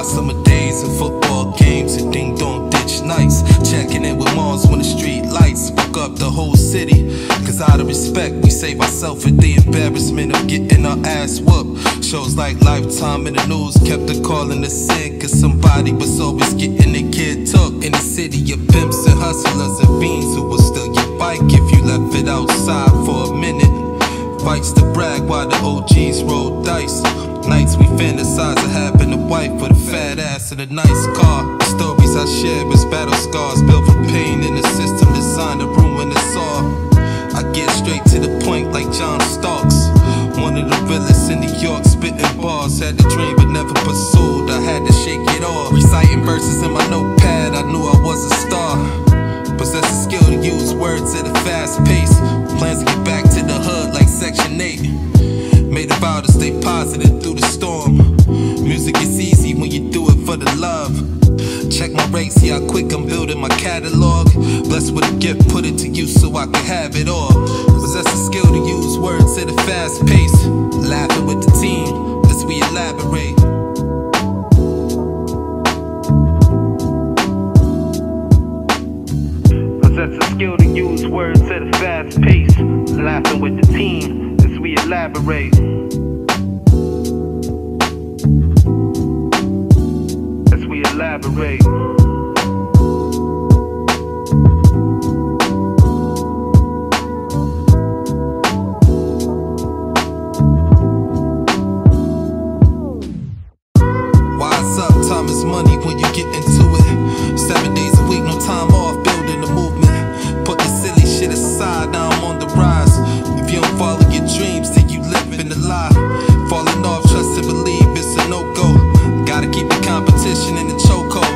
Hot summer days and football games and ding dong ditch nights. Checking in with moms when the street lights woke up the whole city. Cause out of respect we save ourselves with the embarrassment of getting our ass whooped. Shows like Lifetime in the news kept the calling us in, cause somebody was always getting their kid took. In the city of pimps and hustlers and fiends who will steal your bike if you left it outside for a minute. Fights to brag while the OGs roll dice. Nights we fantasize of having a wife with a fat ass and a nice car. The stories I share is battle scars built from pain in the system designed to ruin us all. I get straight to the point like John Starks, one of the realest in New York, spitting bars. Had the dream but never pursued, I had to shake it off. Reciting verses in my notepad, I knew I was a star. Possess the skill to use words at a fast pace. Plans to get back to the hood like Section 8. Made a vow to stay positive through the storm. Music is easy when you do it for the love. Check my rate, see how quick I'm building my catalog. Blessed with a gift, put it to use so I can have it all. Possess the skill to use words at a fast pace. Laughing with the team as we elaborate. Possess the skill to use words at a fast pace. Laughing with the team as we elaborate. As we elaborate. Wise up, time is money when you get into it. 7 days a week, no time off, building the movement. Put the silly shit aside, now I'm on the rise. If you don't follow your dreams, then you live in a lie. Falling off, trust and believe, it's a no-go. Gotta keep the competition in the chokehold.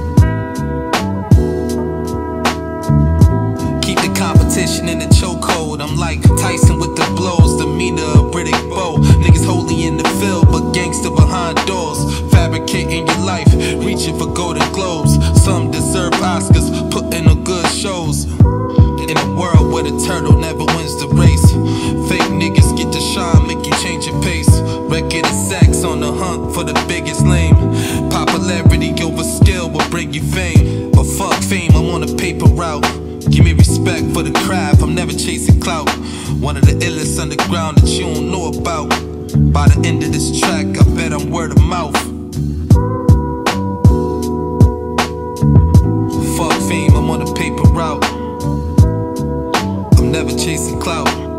Keep the competition in the chokehold. I'm like Tyson with the blows, demeanor of Riddick Bowe. Niggas holy in the field, but gangster behind doors. Fabricating your life, reaching for golden globes. Some deserve Oscars, putting on good shows. In a world where the turtle never wins the race, fake niggas get to shine, make you change your pace. Record and sex on the hunt for the biggest lame. Popularity over skill will bring you fame, but fuck fame, I'm on a paper route. Give me respect for the craft, I'm never chasing clout. One of the illest underground that you don't know about. By the end of this track, I bet I'm word of mouth. Fuck fame, I'm on a paper route. I'm never chasing clout.